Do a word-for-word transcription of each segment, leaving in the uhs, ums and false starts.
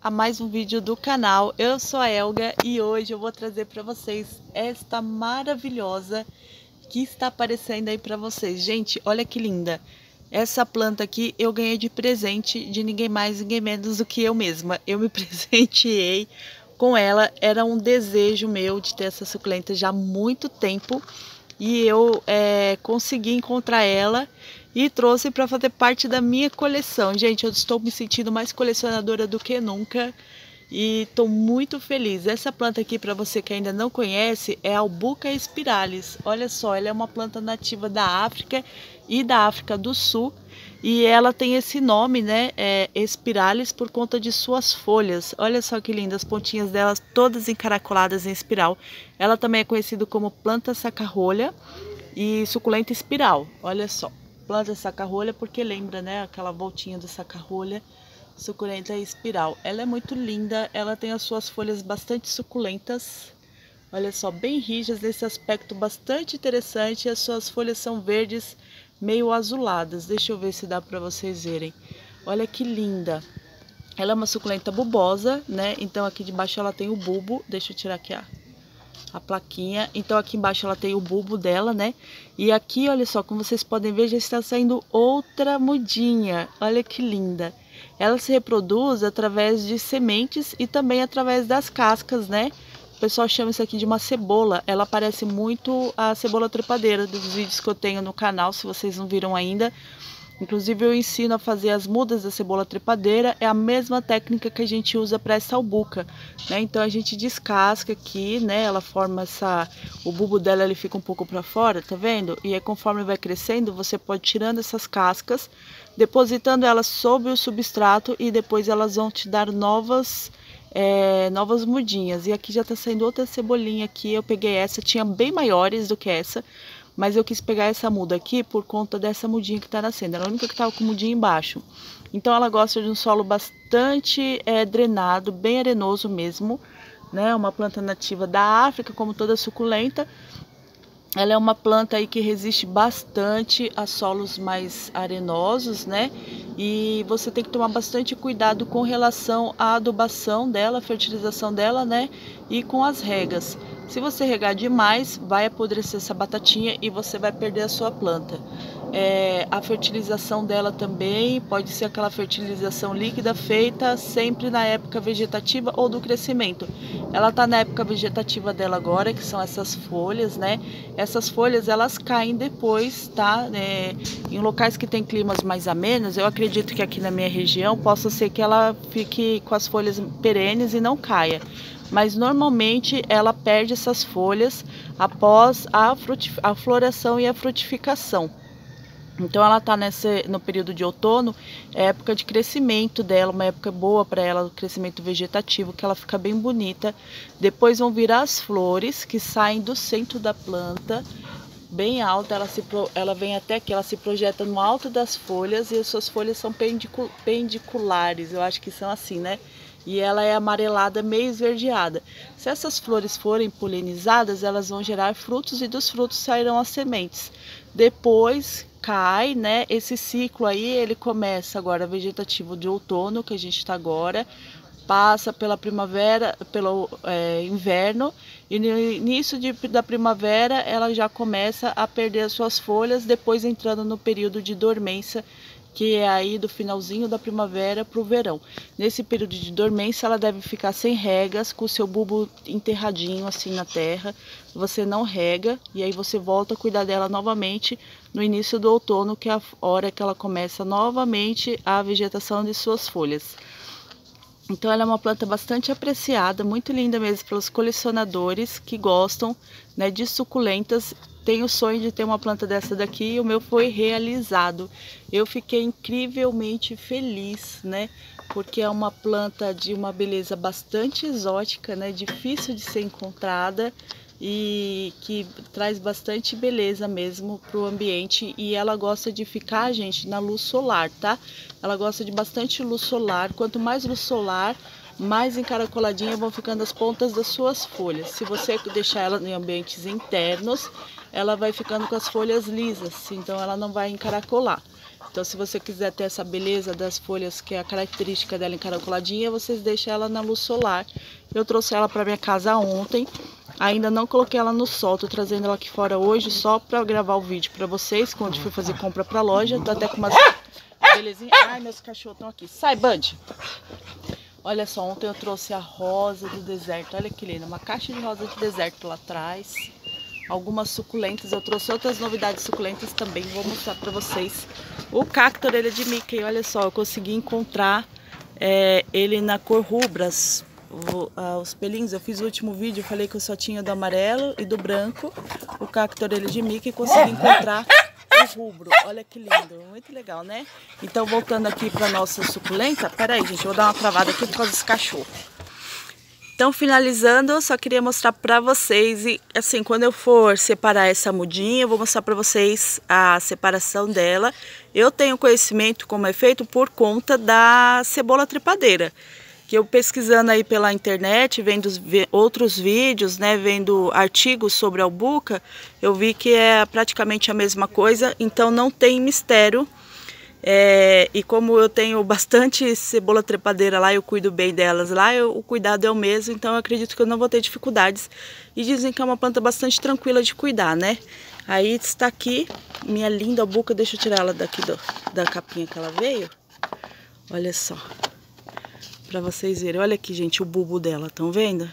a mais um vídeo do canal. Eu sou a Elga e hoje eu vou trazer para vocês esta maravilhosa que está aparecendo aí para vocês. Gente, olha que linda! Essa planta aqui eu ganhei de presente de ninguém mais, ninguém menos do que eu mesma. Eu me presenteei com ela, era um desejo meu de ter essa suculenta já há muito tempo. E eu é, consegui encontrar ela e trouxe para fazer parte da minha coleção. Gente, eu estou me sentindo mais colecionadora do que nunca e estou muito feliz. Essa planta aqui, para você que ainda não conhece, é a Albuca spiralis. Olha só, ela é uma planta nativa da África e da África do Sul. E ela tem esse nome, né, é, spiralis, por conta de suas folhas. Olha só que linda, as pontinhas delas todas encaracoladas em espiral. Ela também é conhecida como planta saca-rolha e suculenta espiral. Olha só, planta saca-rolha porque lembra, né, aquela voltinha do saca-rolha, suculenta espiral. Ela é muito linda, ela tem as suas folhas bastante suculentas. Olha só, bem rijas, nesse aspecto bastante interessante. As suas folhas são verdes, meio azuladas. Deixa eu ver se dá para vocês verem. Olha que linda. Ela é uma suculenta bulbosa, né? Então aqui de baixo ela tem o bulbo. Deixa eu tirar aqui a, a plaquinha. Então aqui embaixo ela tem o bulbo dela, né? E aqui, olha só, como vocês podem ver, já está saindo outra mudinha. Olha que linda. Ela se reproduz através de sementes e também através das cascas, né? O pessoal chama isso aqui de uma cebola. Ela parece muito a cebola trepadeira dos vídeos que eu tenho no canal, se vocês não viram ainda. Inclusive eu ensino a fazer as mudas da cebola trepadeira. É a mesma técnica que a gente usa para essa albuca, né? Então a gente descasca aqui, né? Ela forma essa... O bulbo dela ele fica um pouco para fora, tá vendo? E aí conforme vai crescendo, você pode tirando essas cascas, depositando elas sobre o substrato e depois elas vão te dar novas... É, novas mudinhas. E aqui já tá saindo outra cebolinha aqui. Eu peguei essa, tinha bem maiores do que essa, mas eu quis pegar essa muda aqui por conta dessa mudinha que tá nascendo. Era a única que tava com mudinha embaixo. Então ela gosta de um solo bastante é, drenado, bem arenoso mesmo, né? Uma planta nativa da África, como toda suculenta. Ela é uma planta aí que resiste bastante a solos mais arenosos, né? E você tem que tomar bastante cuidado com relação à adubação dela, a fertilização dela, né? E com as regas. Se você regar demais, vai apodrecer essa batatinha e você vai perder a sua planta. É, a fertilização dela também pode ser aquela fertilização líquida feita sempre na época vegetativa ou do crescimento. Ela está na época vegetativa dela agora, que são essas folhas, né? Essas folhas elas caem depois, tá? É, em locais que tem climas mais amenos, eu acredito que aqui na minha região possa ser que ela fique com as folhas perenes e não caia. Mas normalmente ela perde essas folhas após a, a floração e a frutificação. Então ela está nesse no período de outono, é época de crescimento dela, uma época boa para ela, o crescimento vegetativo, que ela fica bem bonita. Depois vão vir as flores que saem do centro da planta, bem alta, ela, se, ela vem até aqui, ela se projeta no alto das folhas e as suas folhas são pendiculares, eu acho que são assim, né? E ela é amarelada, meio esverdeada. Se essas flores forem polinizadas, elas vão gerar frutos e dos frutos sairão as sementes. Depois cai, né? Esse ciclo aí, ele começa agora vegetativo de outono, que a gente está agora, passa pela primavera, pelo é, inverno, e no início de, da primavera ela já começa a perder as suas folhas, depois entrando no período de dormência, que é aí do finalzinho da primavera para o verão. Nesse período de dormência ela deve ficar sem regas, com o seu bulbo enterradinho assim na terra. Você não rega e aí você volta a cuidar dela novamente no início do outono, que é a hora que ela começa novamente a vegetação de suas folhas. Então ela é uma planta bastante apreciada, muito linda mesmo pelos colecionadores que gostam, né, de suculentas. Tenho o sonho de ter uma planta dessa daqui e o meu foi realizado. Eu fiquei incrivelmente feliz, né? Porque é uma planta de uma beleza bastante exótica, né? Difícil de ser encontrada e que traz bastante beleza mesmo para o ambiente. E ela gosta de ficar, gente, na luz solar, tá? Ela gosta de bastante luz solar. Quanto mais luz solar, mais encaracoladinha vão ficando as pontas das suas folhas. Se você deixar ela em ambientes internos, ela vai ficando com as folhas lisas, então ela não vai encaracolar. Então, se você quiser ter essa beleza das folhas, que é a característica dela encaracoladinha, vocês deixam ela na luz solar. Eu trouxe ela para minha casa ontem, ainda não coloquei ela no sol, tô trazendo ela aqui fora hoje só para gravar o vídeo para vocês, quando fui fazer compra pra loja. Tô até com umas belezinhas. Ai, meus cachorros estão aqui. Sai, Bud! Olha só, ontem eu trouxe a rosa do deserto, olha que linda, uma caixa de rosa de deserto lá atrás. Algumas suculentas, eu trouxe outras novidades suculentas também, vou mostrar pra vocês. O cacto orelha de Mickey, olha só, eu consegui encontrar é, ele na cor rubras, o, ah, os pelinhos. Eu fiz o último vídeo, eu falei que eu só tinha do amarelo e do branco. O cacto orelha de Mickey, consegui encontrar o rubro, olha que lindo, muito legal, né? Então, voltando aqui pra nossa suculenta, pera aí, gente, eu vou dar uma travada aqui por causa desse cachorro. Então, finalizando, eu só queria mostrar pra vocês, e assim, quando eu for separar essa mudinha, eu vou mostrar pra vocês a separação dela. Eu tenho conhecimento como é feito por conta da cebola trepadeira, que eu pesquisando aí pela internet, vendo outros vídeos, né, vendo artigos sobre a albuca, eu vi que é praticamente a mesma coisa, então não tem mistério. É, e como eu tenho bastante cebola trepadeira lá, eu cuido bem delas lá, eu, o cuidado é o mesmo, então eu acredito que eu não vou ter dificuldades. E dizem que é uma planta bastante tranquila de cuidar, né? Aí está aqui minha linda albuca, deixa eu tirar ela daqui do, da capinha que ela veio. Olha só, pra vocês verem, olha aqui, gente, o bulbo dela, estão vendo?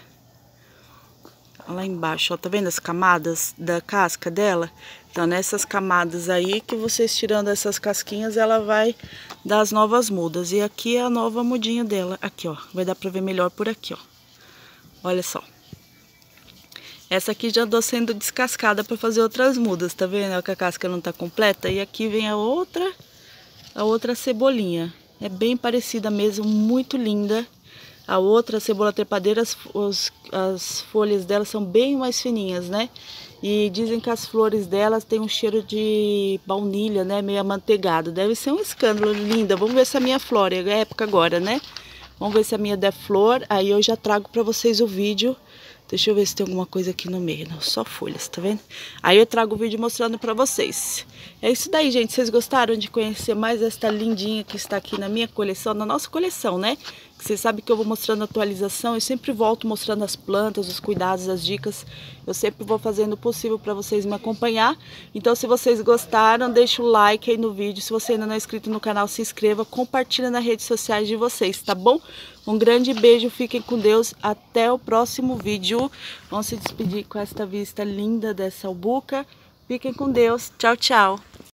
Olha lá embaixo, ó, tá vendo as camadas da casca dela? Então, nessas camadas aí, que vocês tirando essas casquinhas, ela vai dar as novas mudas. E aqui é a nova mudinha dela. Aqui, ó. Vai dar pra ver melhor por aqui, ó. Olha só. Essa aqui já andou sendo descascada pra fazer outras mudas, tá vendo? Que a casca não tá completa. E aqui vem a outra, a outra cebolinha. É bem parecida mesmo, muito linda. A outra cebola trepadeira, as, os, as folhas dela são bem mais fininhas, né? E dizem que as flores delas têm um cheiro de baunilha, né? Meio amanteigado. Deve ser um escândalo, linda. Vamos ver se a minha flor, é a época agora, né? Vamos ver se a minha der flor. Aí eu já trago pra vocês o vídeo. Deixa eu ver se tem alguma coisa aqui no meio. Não, só folhas, tá vendo? Aí eu trago o vídeo mostrando pra vocês. É isso daí, gente. Vocês gostaram de conhecer mais esta lindinha que está aqui na minha coleção, na nossa coleção, né? Vocês sabem que eu vou mostrando atualização, eu sempre volto mostrando as plantas, os cuidados, as dicas. Eu sempre vou fazendo o possível para vocês me acompanhar. Então, se vocês gostaram, deixa o like aí no vídeo. Se você ainda não é inscrito no canal, se inscreva, compartilha nas redes sociais de vocês, tá bom? Um grande beijo, fiquem com Deus, até o próximo vídeo. Vamos se despedir com esta vista linda dessa albuca. Fiquem com Deus, tchau, tchau.